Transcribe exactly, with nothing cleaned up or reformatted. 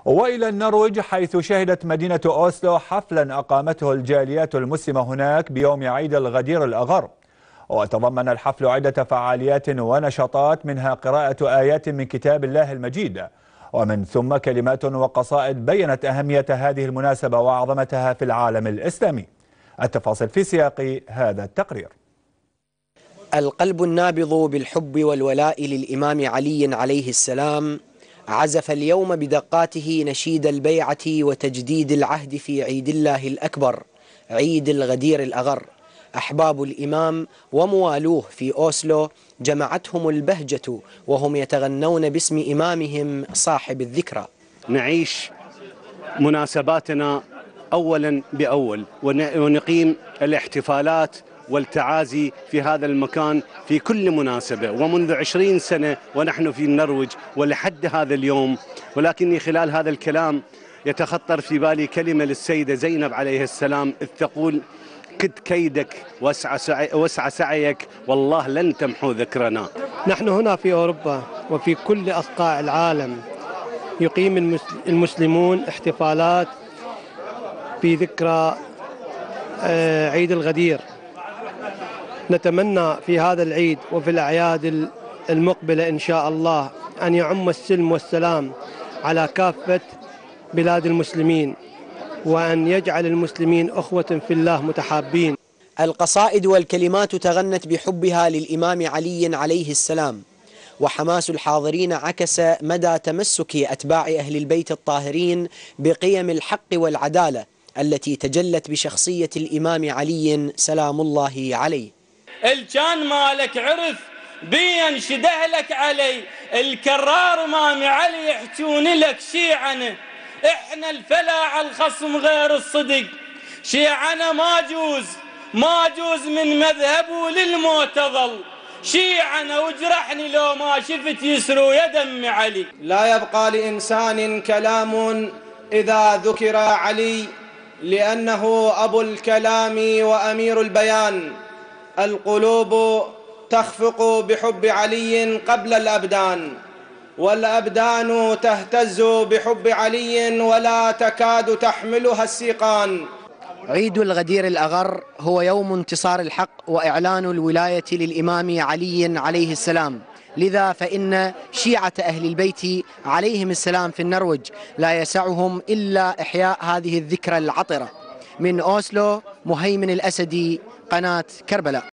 وإلى النرويج، حيث شهدت مدينة أوسلو حفلا أقامته الجاليات المسلمة هناك بيوم عيد الغدير الأغر. وتضمن الحفل عدة فعاليات ونشاطات، منها قراءة آيات من كتاب الله المجيد، ومن ثم كلمات وقصائد بيّنت أهمية هذه المناسبة وعظمتها في العالم الإسلامي. التفاصيل في سياق هذا التقرير. القلب النابض بالحب والولاء للإمام علي عليه السلام عزف اليوم بدقاته نشيد البيعة وتجديد العهد في عيد الله الأكبر، عيد الغدير الأغر. أحباب الإمام وموالوه في أوسلو جمعتهم البهجة وهم يتغنون باسم إمامهم صاحب الذكرى. نعيش مناسباتنا أولا بأول، ونقيم الاحتفالات والتعازي في هذا المكان في كل مناسبة، ومنذ عشرين سنة ونحن في النرويج ولحد هذا اليوم. ولكني خلال هذا الكلام يتخطر في بالي كلمة للسيدة زينب عليه السلام، إذ تقول: كد كيدك واسع سعي واسع سعيك والله لن تمحو ذكرنا. نحن هنا في أوروبا وفي كل أصقاع العالم يقيم المسلمون احتفالات في ذكرى عيد الغدير. نتمنى في هذا العيد وفي الأعياد المقبلة إن شاء الله أن يعم السلم والسلام على كافة بلاد المسلمين، وأن يجعل المسلمين أخوة في الله متحابين. القصائد والكلمات تغنت بحبها للإمام علي عليه السلام، وحماس الحاضرين عكس مدى تمسك أتباع أهل البيت الطاهرين بقيم الحق والعدالة التي تجلت بشخصية الإمام علي سلام الله عليه. الكان مالك عرف بين شده لك علي، الكرار مامي علي يحجون لك شيعنا، احنا الفلاع الخصم غير الصدق، شيعنا ما جوز ما جوز من مذهبه للموت ظل، شيعنا وجرحني لو ما شفت يسرو يا دم علي. لا يبقى لإنسان كلام إذا ذكر علي، لأنه أبو الكلام وأمير البيان. القلوب تخفق بحب علي قبل الأبدان، والأبدان تهتز بحب علي ولا تكاد تحملها السيقان. عيد الغدير الأغر هو يوم انتصار الحق وإعلان الولاية للإمام علي عليه السلام، لذا فإن شيعة أهل البيت عليهم السلام في النرويج لا يسعهم إلا إحياء هذه الذكرى العطرة. من أوسلو، مهيمن الأسدي، قناة كربلاء.